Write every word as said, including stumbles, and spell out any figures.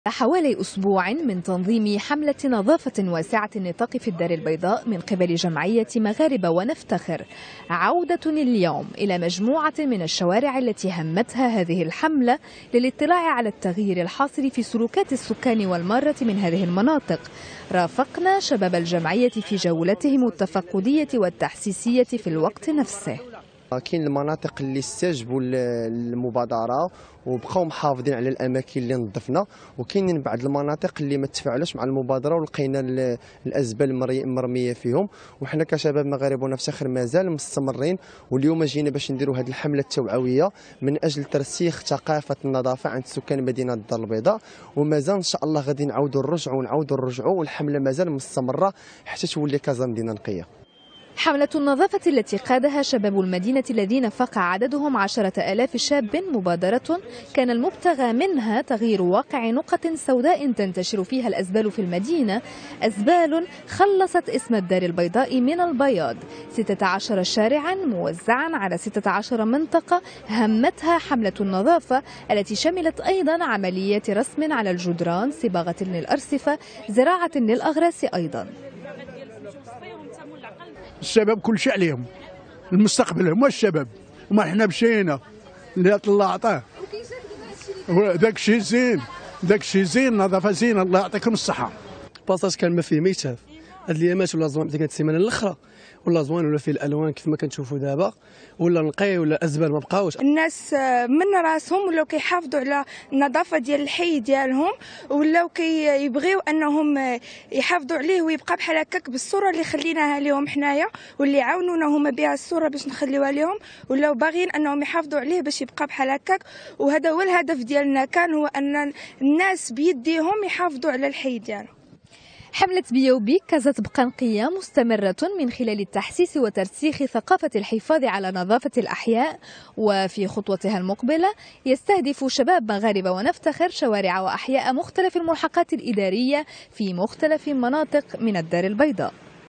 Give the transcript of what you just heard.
حوالي أسبوع من تنظيم حملة نظافة واسعة النطاق في الدار البيضاء من قبل جمعية مغاربة ونفتخر، عودة اليوم إلى مجموعة من الشوارع التي همتها هذه الحملة للاطلاع على التغيير الحاصل في سلوكات السكان والمارة من هذه المناطق. رافقنا شباب الجمعية في جولتهم التفقدية والتحسيسية في الوقت نفسه. كاين المناطق اللي استجبوا للمبادره وبقاو محافظين على الاماكن اللي نظفنا، وكاينين بعض المناطق اللي ما تفاعلوش مع المبادره ولقينا الازبال مرميه فيهم. وحنا كشباب مغاربه ونفتخر مازال مستمرين، واليوم جينا باش نديروا هذه الحمله التوعويه من اجل ترسيخ ثقافه النظافه عند سكان مدينه الدار البيضاء. ومازال ان شاء الله غادي نعاودوا نرجعوا ونعاودوا نرجعوا، والحمله مازال مستمره حتى تولي كازا مدينه نقيه. حملة النظافة التي قادها شباب المدينة الذين فاق عددهم عشرة آلاف شاب مبادرة كان المبتغى منها تغيير واقع نقط سوداء تنتشر فيها الأزبال في المدينة، أزبال خلصت اسم الدار البيضاء من البياض. ستة عشر شارعا موزعا على ستة عشر منطقة همتها حملة النظافة التي شملت أيضا عمليات رسم على الجدران، صباغة للأرصفة، زراعة للأغراس أيضا. الشباب كل شيء عليهم، المستقبل هما الشباب، وما حنا مشينا اللي الله عطاه. داك الشيء زين، داك الشيء زين، نظافه زينه، الله يعطيكم الصحه. باصاج كان ما فيه ما يتشاف، هاد الايامات ولا زوين، كانت السيمانه الاخرى ولا زوين، ولا فيه الالوان كيف ما كنشوفوا دابا، ولا نقي ولا ازبال ما بقاوش. الناس من راسهم ولاو كيحافظوا على النظافه ديال الحي ديالهم، ولاو كيبغيو انهم يحافظوا عليه ويبقى بحال هكاك بالصوره اللي خليناها لهم حنايا، واللي عاونونا هما بها الصوره باش نخليوها لهم، ولاو باغيين انهم يحافظوا عليه باش يبقى بحال هكاك. وهذا هو الهدف ديالنا، كان هو ان الناس بيديهم يحافظوا على الحي ديالهم. حملة بيا وبيك كازا تبقى نقية مستمرة من خلال التحسيس وترسيخ ثقافة الحفاظ على نظافة الأحياء. وفي خطوتها المقبلة يستهدف شباب مغاربة ونفتخر شوارع وأحياء مختلف الملحقات الإدارية في مختلف مناطق من الدار البيضاء.